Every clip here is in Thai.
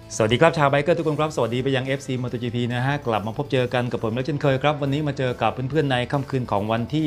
สวัสดีครับชาวไบเกอร์ทุกคนครับสวัสดีไปยัง FC MotoGP นะฮะกลับมาพบเจอกันกับผมและเช่นเคยครับวันนี้มาเจอกับเพื่อนๆในค่ำคืนของวันที่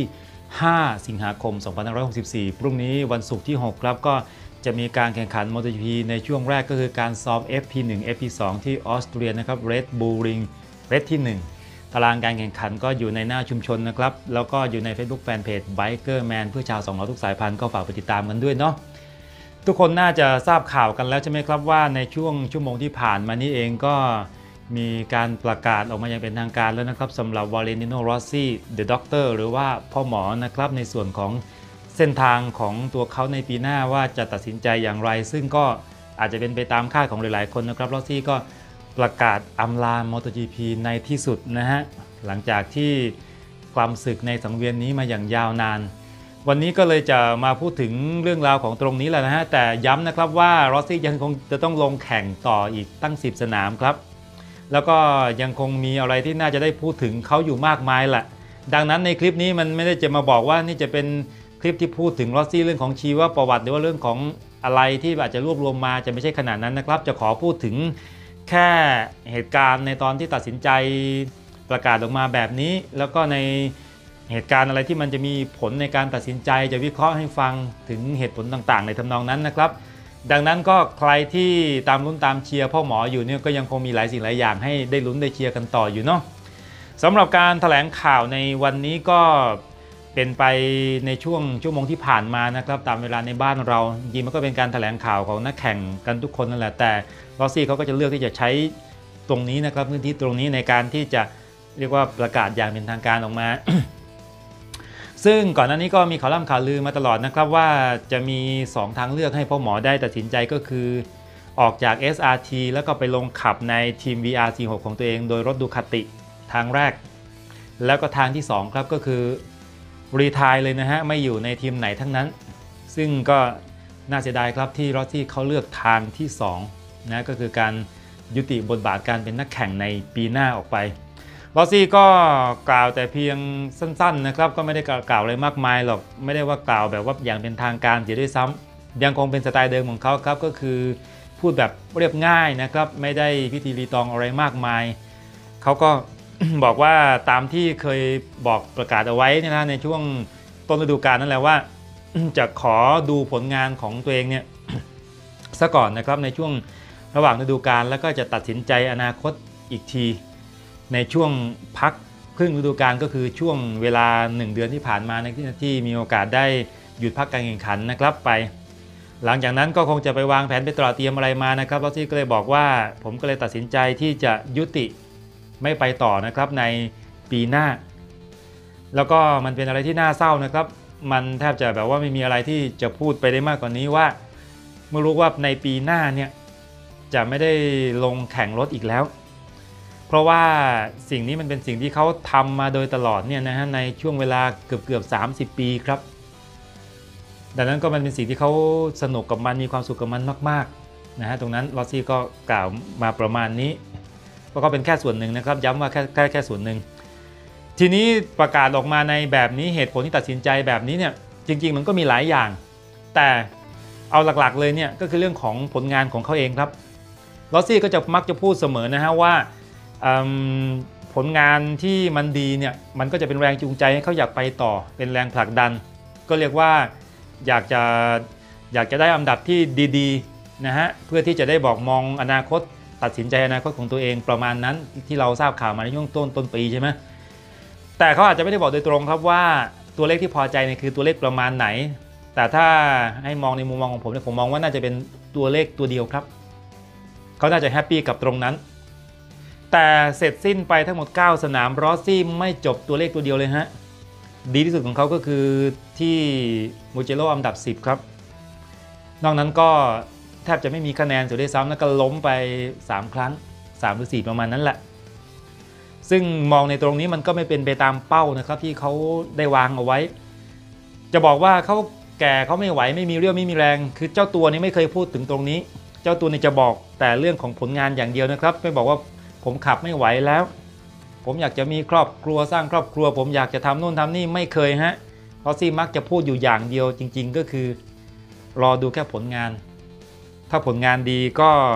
5สิงหาคม2564พรุ่งนี้วันศุกร์ที่6ครับก็จะมีการแข่งขัน MotoGP ในช่วงแรกก็คือการซ้อม FP1 FP2 ที่ออสเตรียนะครับ Red Bull Ring Red ที่1ตารางการแข่งขันก็อยู่ในหน้าชุมชนนะครับแล้วก็อยู่ใน Facebook Fanpage Biker Man เพื่อชาว2ล้อทุกสายพันธุ์ก็ฝากไปติดตามกันด้วยเนาะทุกคนน่าจะทราบข่าวกันแล้วใช่ไหมครับว่าในช่วงชั่วโมงที่ผ่านมานี้เองก็มีการประกาศออกมาอย่างเป็นทางการแล้วนะครับสำหรับวาเลนติโน รอสซี่ เดอะด็อกเตอร์หรือว่าพ่อหมอนะครับในส่วนของเส้นทางของตัวเขาในปีหน้าว่าจะตัดสินใจอย่างไรซึ่งก็อาจจะเป็นไปตามคาดของหลายๆคนนะครับรอสซี่ก็ประกาศอำลา MotoGP ในที่สุดนะฮะหลังจากที่ความศึกในสังเวียนนี้มาอย่างยาวนานวันนี้ก็เลยจะมาพูดถึงเรื่องราวของตรงนี้แหละนะฮะแต่ย้ำนะครับว่ารอสซี่ยังคงจะต้องลงแข่งต่ออีกตั้ง10สนามครับแล้วก็ยังคงมีอะไรที่น่าจะได้พูดถึงเขาอยู่มากมายแหละดังนั้นในคลิปนี้มันไม่ได้จะมาบอกว่านี่จะเป็นคลิปที่พูดถึงรอสซี่เรื่องของชีวประวัติหรือว่าเรื่องของอะไรที่อาจจะรวบรวมมาจะไม่ใช่ขนาดนั้นนะครับจะขอพูดถึงแค่เหตุการณ์ในตอนที่ตัดสินใจประกาศออกมาแบบนี้แล้วก็ในเหตุการณ์อะไรที่มันจะมีผลในการตัดสินใจจะวิเคราะห์ให้ฟังถึงเหตุผลต่างๆในทำนองนั้นนะครับดังนั้นก็ใครที่ตามลุ้นตามเชียร์พ่อหมออยู่เนี่ยก็ยังคงมีหลายสิ่งหลายอย่างให้ได้ลุ้นได้เชียร์กันต่ออยู่เนาะสำหรับการแถลงข่าวในวันนี้ก็เป็นไปในช่วงชั่วโมงที่ผ่านมานะครับตามเวลาในบ้านเราจริงมันก็เป็นการแถลงข่าวของนักแข่งกันทุกคนนั่นแหละแต่รอสซี่เขาก็จะเลือกที่จะใช้ตรงนี้นะครับพื้นที่ตรงนี้ในการที่จะเรียกว่าประกาศอย่างเป็นทางการออกมา ซึ่งก่อนหน้านี้ก็มีข่าวล่ำข่าวลือมาตลอดนะครับว่าจะมี2ทางเลือกให้พ่อหมอได้ตัดสินใจก็คือออกจาก SRT แล้วก็ไปลงขับในทีม VR46 ของตัวเองโดยรถดูคาติทางแรกแล้วก็ทางที่2ครับก็คือรีไทร์เลยนะฮะไม่อยู่ในทีมไหนทั้งนั้นซึ่งก็น่าเสียดายครับที่รอสซี่เขาเลือกทางที่2นะก็คือการยุติบทบาทการเป็นนักแข่งในปีหน้าออกไปรอสซี่ก็กล่าวแต่เพียงสั้นๆนะครับก็ไม่ได้กล่าวอะไรมากมายหรอกไม่ได้ว่ากล่าวแบบว่าอย่างเป็นทางการเสียด้วยซ้ำยังคงเป็นสไตล์เดิมของเขาครับก็คือพูดแบบเรียบง่ายนะครับไม่ได้พิธีรีตองอะไรมากมายเขาก็ บอกว่าตามที่เคยบอกประกาศเอาไว้นะในช่วงต้นฤดูกาลนั่นแหละว่า จะขอดูผลงานของตัวเองเนี่ย ซะก่อนนะครับในช่วงระหว่างฤดูกาลแล้วก็จะตัดสินใจอนาคตอีกทีในช่วงพักครึ่งฤดูกาลก็คือช่วงเวลา1เดือนที่ผ่านมาในที่มีโอกาสได้หยุดพักการแข่งขันนะครับไปหลังจากนั้นก็คงจะไปวางแผนไปตรอเตรียมอะไรมานะครับลอสซี่ก็เลยบอกว่าผมก็เลยตัดสินใจที่จะยุติไม่ไปต่อนะครับในปีหน้าแล้วก็มันเป็นอะไรที่น่าเศร้านะครับมันแทบจะแบบว่าไม่มีอะไรที่จะพูดไปได้มากกว่านี้ว่าเมื่อรู้ว่าในปีหน้าเนี่ยจะไม่ได้ลงแข่งรถอีกแล้วเพราะว่าสิ่งนี้มันเป็นสิ่งที่เขาทำมาโดยตลอดเนี่ยนะฮะในช่วงเวลาเกือบ30 ปีครับดังนั้นก็มันเป็นสิ่งที่เขาสนุกกับมันมีความสุขกับมันมากๆนะฮะตรงนั้นลอสซี่ก็กล่าวมาประมาณนี้ก็เป็นแค่ส่วนหนึ่งนะครับย้ำว่าแค่ส่วนหนึ่งทีนี้ประกาศออกมาในแบบนี้เหตุผลที่ตัดสินใจแบบนี้เนี่ยจริงๆมันก็มีหลายอย่างแต่เอาหลักๆเลยเนี่ยก็คือเรื่องของผลงานของเขาเองครับลอสซี่ก็จะมักจะพูดเสมอนะฮะว่าผลงานที่มันดีเนี่ยมันก็จะเป็นแรงจูงใจให้เขาอยากไปต่อเป็นแรงผลักดันก็เรียกว่าอยากจะได้อันดับที่ดีๆนะฮะเพื่อที่จะได้บอกมองอนาคตตัดสินใจอนาคตของตัวเองประมาณนั้นที่เราทราบข่าวมาในช่วงต้นปีใช่ไหมแต่เขาอาจจะไม่ได้บอกโดยตรงครับว่าตัวเลขที่พอใจเนี่ยคือตัวเลขประมาณไหนแต่ถ้าให้มองในมุมมองของผมเนี่ยผมมองว่าน่าจะเป็นตัวเลขตัวเดียวครับเขาน่าจะแฮปปี้กับตรงนั้นแต่เสร็จสิ้นไปทั้งหมด9สนามรอสซี่ไม่จบตัวเลขตัวเดียวเลยฮะดีที่สุดของเขาก็คือที่มูเจโร่อันดับ10ครับนอกนั้นก็แทบจะไม่มีคะแนนเสียด้วยซ้ำแล้วก็ล้มไป3ครั้ง3หรือ4ประมาณนั้นแหละซึ่งมองในตรงนี้มันก็ไม่เป็นไปตามเป้านะครับที่เขาได้วางเอาไว้จะบอกว่าเขาแก่เขาไม่ไหวไม่มีเรี่ยวไม่มีแรงคือเจ้าตัวนี้ไม่เคยพูดถึงตรงนี้เจ้าตัวนี้จะบอกแต่เรื่องของผลงานอย่างเดียวนะครับไม่บอกว่าผมขับไม่ไหวแล้วผมอยากจะมีครอบครัวสร้างครอบครัวผมอยากจะทำนู่นทำนี่ไม่เคยฮะรอสซี่มักจะพูดอยู่อย่างเดียวจริงๆก็คือรอดูแค่ผลงานถ้าผลงานดีก็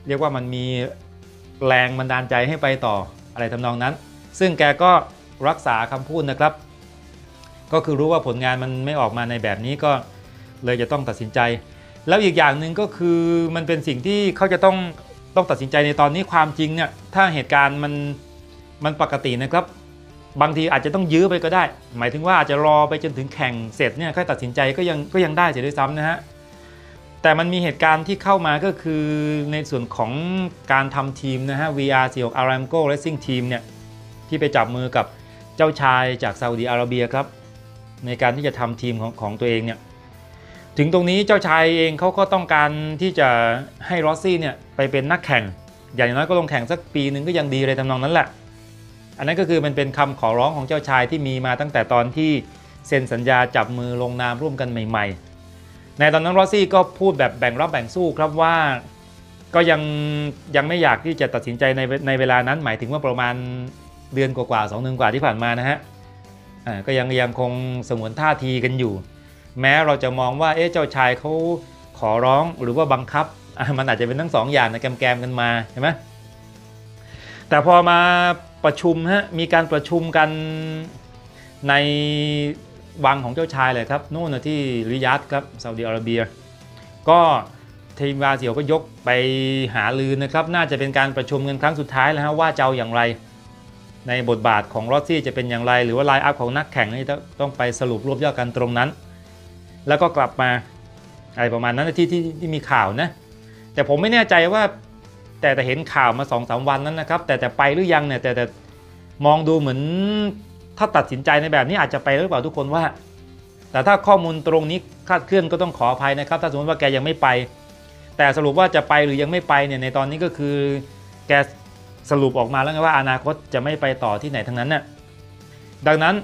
เรียกว่ามันมีแรงบันดาลใจให้ไปต่ออะไรทำนองนั้น ซึ่งแกก็รักษาคำพูดนะครับก็คือรู้ว่าผลงานมันไม่ออกมาในแบบนี้ก็เลยจะต้องตัดสินใจแล้วอีกอย่างหนึ่งก็คือมันเป็นสิ่งที่เขาจะต้องตัดสินใจในตอนนี้ความจริงเนี่ยถ้าเหตุการณ์มันปกตินะครับบางทีอาจจะต้องยื้อไปก็ได้หมายถึงว่าอาจจะรอไปจนถึงแข่งเสร็จเนี่ยค่อยตัดสินใจก็ยังได้เสียด้วยซ้ำนะฮะแต่มันมีเหตุการณ์ที่เข้ามาก็คือในส่วนของการทำทีมนะฮะ VR46 Aramco Racing Team เนี่ยที่ไปจับมือกับเจ้าชายจากซาอุดิอาระเบียครับในการที่จะทำทีมของตัวเองเนี่ยถึงตรงนี้เจ้าชายเองเขาก็ต้องการที่จะให้รอสซี่เนี่ยไปเป็นนักแข่งอย่างน้อยก็ลงแข่งสักปีหนึ่งก็ยังดีเลยทำนองนั้นแหละอันนั้นก็คือมันเป็นคำขอร้องของเจ้าชายที่มีมาตั้งแต่ตอนที่เซ็นสัญญาจับมือลงนามร่วมกันใหม่ๆในตอนนั้นรอสซี่ก็พูดแบบแบ่งรับแบ่งสู้ครับว่าก็ยังไม่อยากที่จะตัดสินใจในเวลานั้นหมายถึงว่าประมาณเดือนกว่า2 เดือนกว่าที่ผ่านมานะฮะก็ยังคงสงวนท่าทีกันอยู่แม้เราจะมองว่าเจ้าชายเขาขอร้องหรือว่าบังคับมันอาจจะเป็นทั้ง2 อย่างนะแกมกันมาใช่ไหมแต่พอมาประชุมมีการประชุมกันในวังของเจ้าชายเลยครับนู่นที่ริยัดครับซาอุดิอาระเบียก็ทีมวาเซียวก็ยกไปหาลือนะครับน่าจะเป็นการประชุมกันครั้งสุดท้ายแล้วว่าจะเอาอย่างไรในบทบาทของรอสซี่จะเป็นอย่างไรหรือว่าไลน์อัพของนักแข่งนี่ต้องไปสรุปรวบยอดกันตรงนั้นแล้วก็กลับมาอะไรประมาณนั้นที่มีข่าวนะแต่ผมไม่แน่ใจว่าแต่เห็นข่าวมา 2-3 วันนั้นนะครับแต่ไปหรือยังเนี่ยแต่มองดูเหมือนถ้าตัดสินใจในแบบนี้อาจจะไปหรือเปล่าทุกคนว่าแต่ถ้าข้อมูลตรงนี้คลาดเคลื่อนก็ต้องขออภัยนะครับถ้าสมมติว่าแกยังไม่ไปแต่สรุปว่าจะไปหรือยังไม่ไปเนี่ยในตอนนี้ก็คือแกสรุปออกมาแล้วไงว่าอนาคตจะไม่ไปต่อที่ไหนทั้งนั้นน่ะดังนั้น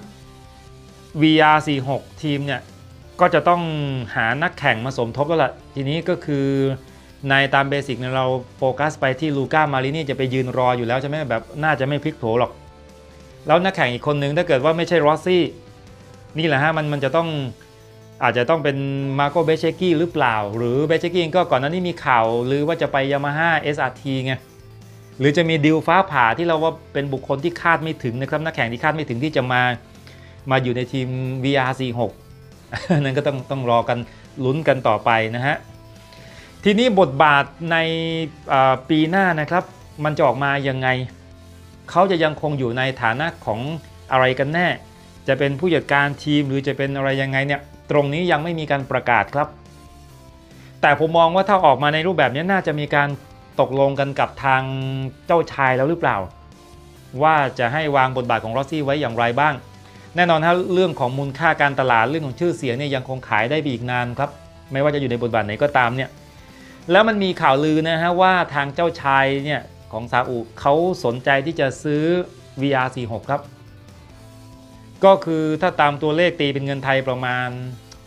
VR46 ทีมเนี่ยก็จะต้องหานักแข่งมาสมทบแล้วล่ะทีนี้ก็คือในตามเบสิกเนี่ยเราโฟกัสไปที่ลูก้ามารินี่จะไปยืนรออยู่แล้วใช่ไหมแบบน่าจะไม่พลิกโผหรอกแล้วนักแข่งอีกคนนึงถ้าเกิดว่าไม่ใช่รอสซี่นี่แหละฮะมันจะต้องอาจจะต้องเป็นมาโกเบเชกี้หรือเปล่าหรือเบเชกี้ก็ก่อนหน้านี้มีข่าวหรือว่าจะไปยามาฮ่า SRT ไงหรือจะมีดิวฟ้าผ่าที่เราว่าเป็นบุคคลที่คาดไม่ถึงนะครับนักแข่งที่คาดไม่ถึงที่จะมาอยู่ในทีม VR46 นั่นก็ต้องรอกันลุ้นกันต่อไปนะฮะทีนี้บทบาทในปีหน้านะครับมันจะออกมายังไงเขาจะยังคงอยู่ในฐานะของอะไรกันแน่จะเป็นผู้จัดการทีมหรือจะเป็นอะไรยังไงเนี่ยตรงนี้ยังไม่มีการประกาศครับแต่ผมมองว่าถ้าออกมาในรูปแบบนี้น่าจะมีการตกลงกันกับทางเจ้าชายแล้วหรือเปล่าว่าจะให้วางบทบาทของรอสซี่ไว้อย่างไรบ้างแน่นอนถ้าเรื่องของมูลค่าการตลาดเรื่องของชื่อเสียงเนี่ยยังคงขายได้อีกนานครับไม่ว่าจะอยู่ในบทบาทไหนก็ตามเนี่ยแล้วมันมีข่าวลือนะฮะว่าทางเจ้าชายเนี่ยของซาอุเขาสนใจที่จะซื้อ VR46 ครับก็คือถ้าตามตัวเลขตีเป็นเงินไทยประมาณ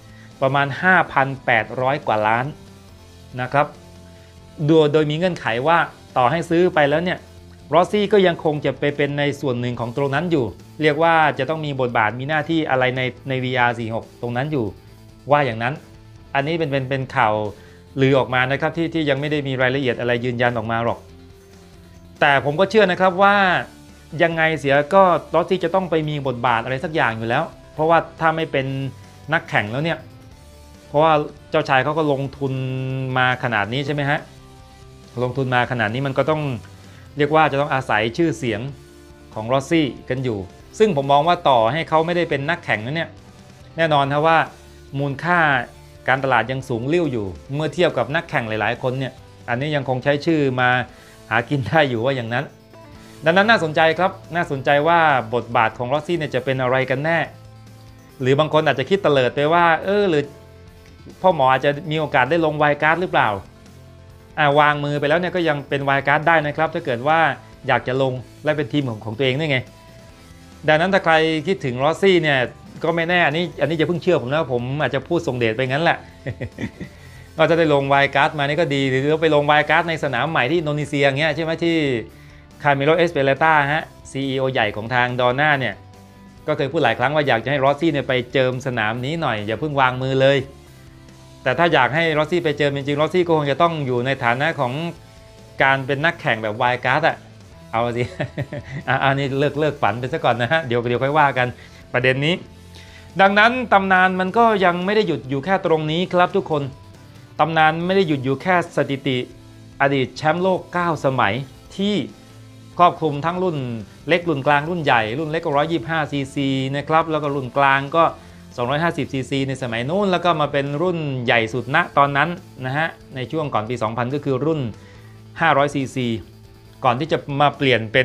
5,800 กว่าล้านนะครับโดยมีเงื่อนไขว่าต่อให้ซื้อไปแล้วเนี่ยรอสซี่ก็ยังคงจะไปเป็นในส่วนหนึ่งของตรงนั้นอยู่เรียกว่าจะต้องมีบทบาทมีหน้าที่อะไรใน VR46 ตรงนั้นอยู่ว่าอย่างนั้นอันนี้เป็นข่าวลือออกมานะครับที่ยังไม่ได้มีรายละเอียดอะไรยืนยันออกมาหรอกแต่ผมก็เชื่อนะครับว่ายังไงเสียก็รอสซี่จะต้องไปมีบทบาทอะไรสักอย่างอยู่แล้วเพราะว่าถ้าไม่เป็นนักแข่งแล้วเนี่ยเพราะว่าเจ้าชายเขาก็ลงทุนมาขนาดนี้ใช่ไหมฮะลงทุนมาขนาดนี้มันก็ต้องเรียกว่าจะต้องอาศัยชื่อเสียงของรอสซี่กันอยู่ซึ่งผมมองว่าต่อให้เขาไม่ได้เป็นนักแข่งนั้นเนี่ยแน่นอนครับว่ามูลค่าการตลาดยังสูงลิ่วอยู่เมื่อเทียบกับนักแข่งหลายๆคนเนี่ยอันนี้ยังคงใช้ชื่อมาหากินได้อยู่ว่าอย่างนั้นดังนั้นน่าสนใจครับน่าสนใจว่าบทบาทของรอสซี่เนี่ยจะเป็นอะไรกันแน่หรือบางคนอาจจะคิดเตลิดไปว่าหรือพ่อหมออาจจะมีโอกาสได้ลงไวล์การ์ดหรือเปล่าวางมือไปแล้วเนี่ยก็ยังเป็นไวล์การ์ดได้นะครับถ้าเกิดว่าอยากจะลงและเป็นทีมของตัวเองนี่ไงดังนั้นถ้าใครคิดถึงรอสซี่เนี่ยก็ไม่แน่อันนี้จะเพิ่งเชื่อผมนะผมอาจจะพูดส่งเดชไปงั้นแหละ ก็จะได้ลงไวล์การ์ดมานี่ก็ดีหรือไปลงไวล์การ์ดในสนามใหม่ที่อินโดนีเซียเงี้ยใช่ไหมที่คาร์เมโล เอสเปเรต้าฮะ CEO ใหญ่ของทางดอน่าเนี่ยก็เคยพูดหลายครั้งว่าอยากจะให้รอสซี่เนี่ยไปเจิมสนามนี้หน่อยอย่าเพิ่งวางมือเลยแต่ถ้าอยากให้รอสซี่ไปเจิมจริงๆรอสซี่ก็คงจะต้องอยู่ในฐานะของการเป็นนักแข่งแบบไวล์การ์ดอะเอาสิ อันนี้เลิกฝันไปซะก่อนนะฮะเดี๋ยวค่อยว่ากันประเด็นนี้ดังนั้นตำนานมันก็ยังไม่ได้หยุดอยู่แค่ตรงนี้ครับทุกคนตำนานไม่ได้หยุดอยู่แค่สถิติอดีตแชมป์โลก9สมัยที่ครอบคลุมทั้งรุ่นเล็กรุ่นกลางรุ่นใหญ่รุ่นเล็กก็125ซีซีนะครับแล้วก็รุ่นกลางก็250ซีซีในสมัยนู้นแล้วก็มาเป็นรุ่นใหญ่สุดณตอนนั้นนะฮะในช่วงก่อนปี 2000 ก็คือรุ่น500ซีซีก่อนที่จะมาเปลี่ยนเป็น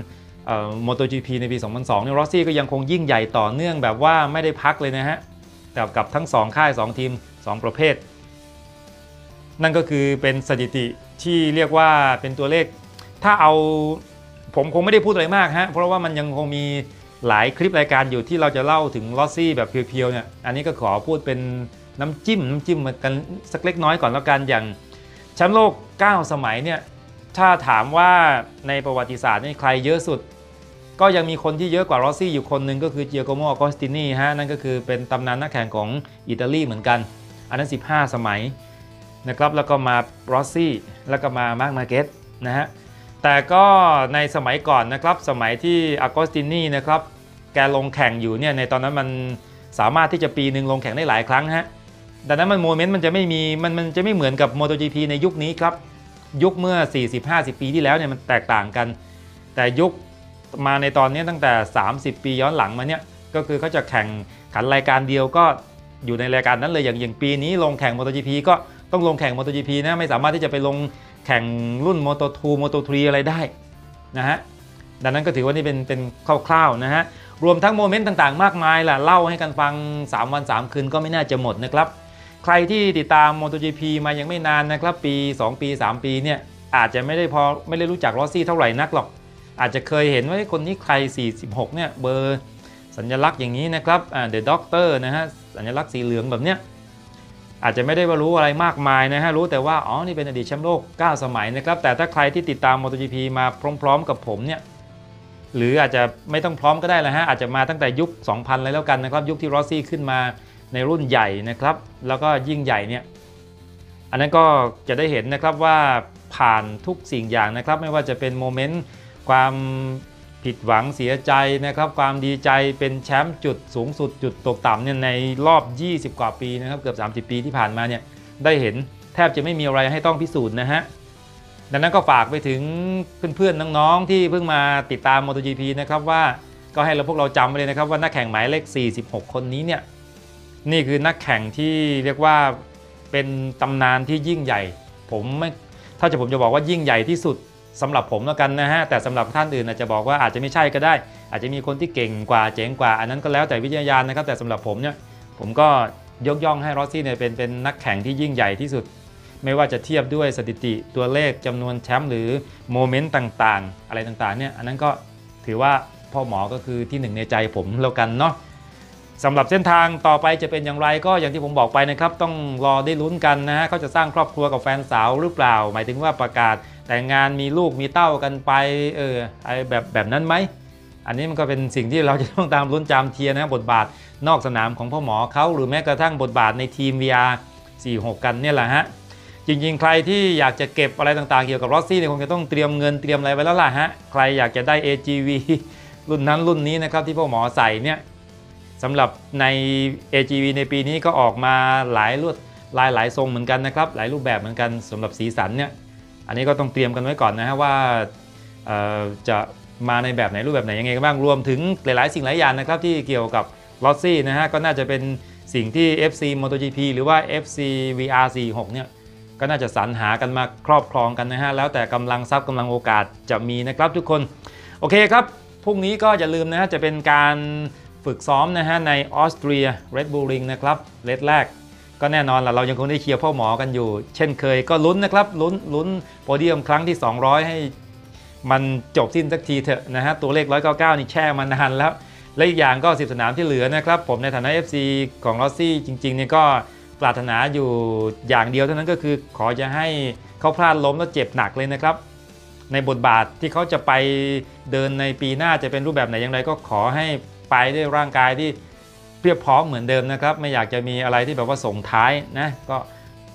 MotoGP ในปี 2002เนี่ยรอสซี่ก็ยังคงยิ่งใหญ่ต่อเนื่องแบบว่าไม่ได้พักเลยนะฮะแต่กับทั้ง2ค่าย2ทีม2ประเภทนั่นก็คือเป็นสถิติที่เรียกว่าเป็นตัวเลขถ้าเอาผมคงไม่ได้พูดอะไรมากฮะเพราะว่ามันยังคงมีหลายคลิปรายการอยู่ที่เราจะเล่าถึงลอสซี่แบบเพียวๆเนี่ยอันนี้ก็ขอพูดเป็นน้ำจิ้มกันสักเล็กน้อยก่อนแล้วกันอย่างแชมป์โลก9สมัยเนี่ยถ้าถามว่าในประวัติศาสตร์นี่ใครเยอะสุดก็ยังมีคนที่เยอะกว่ารอสซี่อยู่คนหนึ่งก็คือเจียโกโม อากอสตินีฮะนั่นก็คือเป็นตำนานนักแข่งของอิตาลีเหมือนกันอันนั้น15สมัยนะครับแล้วก็มารอสซี่แล้วก็มาร์ค มาร์เกสนะฮะแต่ก็ในสมัยก่อนนะครับสมัยที่อากอสตินีนะครับแกลงแข่งอยู่เนี่ยในตอนนั้นมันสามารถที่จะปีหนึ่งลงแข่งได้หลายครั้งฮะดังนั้นโมเมนต์มันจะไม่มีมันจะไม่เหมือนกับ MotoGP ในยุคนี้ครับยุคเมื่อ 40-50 ปีที่แล้วเนี่ยมันแตกต่างกันแต่ยุคมาในตอนนี้ตั้งแต่30 ปีย้อนหลังมาเนี่ยก็คือเขาจะแข่งขันรายการเดียวก็อยู่ในรายการนั้นเลยอย่างปีนี้ลงแข่ง MotoGP ก็ต้องลงแข่ง MotoGP นะไม่สามารถที่จะไปลงแข่งรุ่น Moto2 Moto3 อะไรได้นะฮะดังนั้นก็ถือว่านี่เป็นคร่าวๆนะฮะรวมทั้งโมเมนต์ต่างๆมากมายล่ะเล่าให้กันฟัง3วัน3คืนก็ไม่น่าจะหมดนะครับใครที่ติดตาม MotoGP มายังไม่นานนะครับปี2ปี3ปีเนี่ยอาจจะไม่ได้รู้จักรอสซี่เท่าไหร่นักหรอกอาจจะเคยเห็นว่าคนนี้ใคร46เนี่ยเบอร์สัญลักษณ์อย่างนี้นะครับThe Doctor นะฮะสัญลักษณ์สีเหลืองแบบเนี้ยอาจจะไม่ได้รู้อะไรมากมายนะฮะรู้แต่ว่าอ๋อนี่เป็นอดีตแชมป์โลก9สมัยนะครับแต่ถ้าใครที่ติดตาม MotoGP มาพร้อมๆกับผมเนี่ยหรืออาจจะไม่ต้องพร้อมก็ได้แล้วฮะอาจจะมาตั้งแต่ยุค 2000 เลยแล้วกันนะครับยุคที่รอสซี่ขึ้นมาในรุ่นใหญ่นะครับแล้วก็ยิ่งใหญ่เนี่ยอันนั้นก็จะได้เห็นนะครับว่าผ่านทุกสิ่งอย่างนะครับไม่ว่าจะเป็นโมเมนต์ความผิดหวังเสียใจนะครับความดีใจเป็นแชมป์จุดสูงสุดจุดตกต่ำเนี่ยในรอบ20กว่าปีนะครับเกือบ30ปีที่ผ่านมาเนี่ยได้เห็นแทบจะไม่มีอะไรให้ต้องพิสูจน์นะฮะดังนั้นก็ฝากไปถึงเพื่อนๆน้องๆที่เพิ่งมาติดตาม MotoGP นะครับว่าก็ให้พวกเราจำไว้เลยนะครับว่านักแข่งหมายเลข46คนนี้เนี่ยนี่คือนักแข่งที่เรียกว่าเป็นตำนานที่ยิ่งใหญ่ผมจะบอกว่ายิ่งใหญ่ที่สุดสำหรับผมแล้วกันนะฮะแต่สำหรับท่านอื่นอาจจะบอกว่าอาจจะไม่ใช่ก็ได้อาจจะมีคนที่เก่งกว่าเจ๋งกว่าอันนั้นก็แล้วแต่วิจารณญาณนะครับแต่สำหรับผมเนี่ยผมก็ยกย่องให้รอสซี่เนี่ยเป็นนักแข่งที่ยิ่งใหญ่ที่สุดไม่ว่าจะเทียบด้วยสถิติตัวเลขจำนวนแชมป์หรือโมเมนต์ต่างๆอะไรต่างๆเนี่ยอันนั้นก็ถือว่าพ่อหมอก็คือที่หนึ่งในใจผมแล้วกันเนาะสำหรับเส้นทางต่อไปจะเป็นอย่างไรก็อย่างที่ผมบอกไปนะครับต้องรอได้ลุ้นกันนะฮะเขาจะสร้างครอบครัวกับแฟนสาวหรือเปล่าหมายถึงว่าประกาศแต่งงานมีลูกมีเต้ากันไปอะไรแบบนั้นไหมอันนี้มันก็เป็นสิ่งที่เราจะต้องตามลุ้นจามเทียนะบทบาทนอกสนามของพ่อหมอเขาหรือแม้กระทั่งบทบาทในทีม VR 46กันเนี่ยแหละฮะจริงๆใครที่อยากจะเก็บอะไรต่างๆเกี่ยวกับรอสซี่เนี่ยคงจะต้องเตรียมเงินเตรียมอะไรไว้แล้วล่ะฮะใครอยากจะได้ AGV รุ่นนั้นรุ่นนี้นะครับที่พ่อหมอใส่เนี่ยสำหรับใน AGV ในปีนี้ก็ออกมาหลายหลายทรงเหมือนกันนะครับหลายรูปแบบเหมือนกันสำหรับสีสันเนี่ยอันนี้ก็ต้องเตรียมกันไว้ก่อนนะฮะว่าจะมาในแบบไหนรูปแบบไหนยังไงกันบ้างรวมถึงหลายๆสิ่งหลายอย่างนะครับที่เกี่ยวกับลอสซี่นะฮะก็น่าจะเป็นสิ่งที่ FC MotoGP หรือว่า FC VR46 เนี่ยก็น่าจะสรรหากันมาครอบครองกันนะฮะแล้วแต่กำลังทรัพย์กำลังโอกาสจะมีนะครับทุกคนโอเคครับพรุ่งนี้ก็อย่าลืมนะฮะจะเป็นการฝึกซ้อมนะฮะในออสเตรีย Red Bull Ring นะครับเลสแรกก็แน่นอนล่ะเรายังคงได้เชียร์พ่อหมอกันอยู่เช่นเคยก็ลุ้นนะครับลุ้นโพเดียมครั้งที่200ให้มันจบสิ้นสักทีเถอะนะฮะตัวเลข199นี่แช่มานานแล้วและอีกอย่างก็10สนามที่เหลือนะครับผมในฐานะ FC ของลอสซี่จริงๆเนี่ยก็ปรารถนาอยู่อย่างเดียวเท่านั้นก็คือขอจะให้เขาพลาดล้มแล้วเจ็บหนักเลยนะครับในบทบาทที่เขาจะไปเดินในปีหน้าจะเป็นรูปแบบไหนอย่างไรก็ขอให้ไปด้วยร่างกายที่เพียบพร้อมเหมือนเดิมนะครับไม่อยากจะมีอะไรที่แบบว่าส่งท้ายนะก็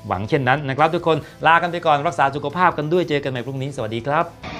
หวังเช่นนั้นนะครับทุกคนลากันไปก่อนรักษาสุขภาพกันด้วยเจอกันใหม่พรุ่งนี้สวัสดีครับ